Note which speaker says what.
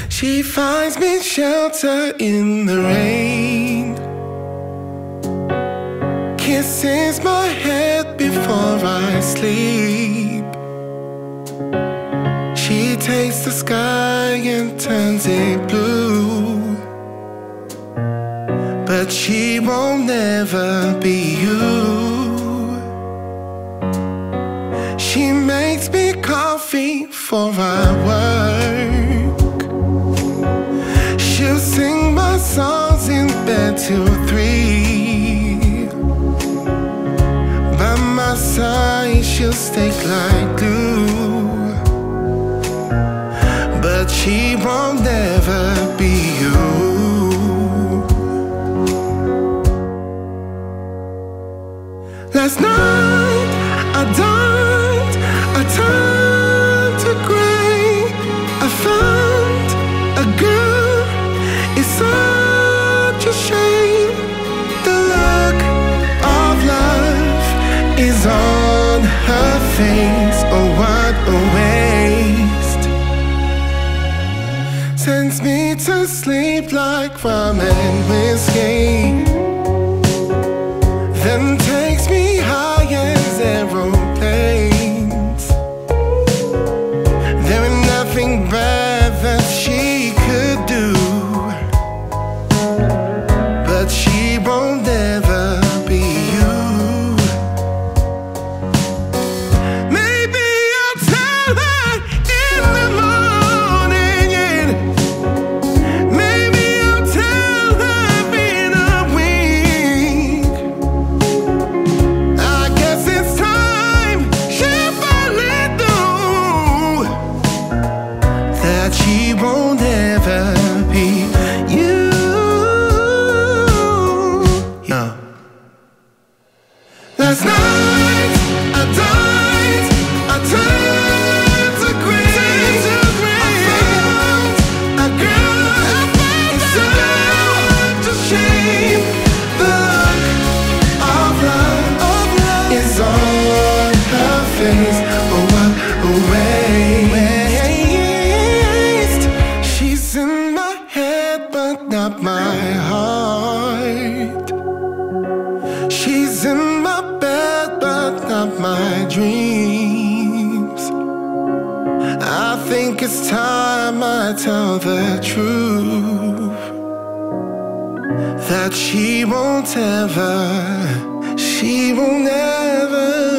Speaker 1: She finds me shelter in the rain, kisses my head before I sleep. She takes the sky and turns it blue, but she won't never be you. She makes me coffee for our work. She'll sing my songs in bed till 3. By my side she'll stick like glue, but she won't never be you. Last night I turned to grey. I found a girl, it's such a shame. The look of love is on her face. Oh, what a waste. Sends me to sleep like rum and whiskey, then takes me high as aeroplanes. There ain't nothing bad that she could do, but she won't ever be you. Maybe I'll tell her in the morning, yeah. Maybe I'll tell her in a week. I guess it's time she finally knew that she won't ever be you. No. Last night I turned to grey. I found a girl, it's such a shame. The look of love is on her face. Oh, what a waste. She's in my head but not my heart. She's in my bed but not my dreams. I think it's time I tell the truth, that she won't ever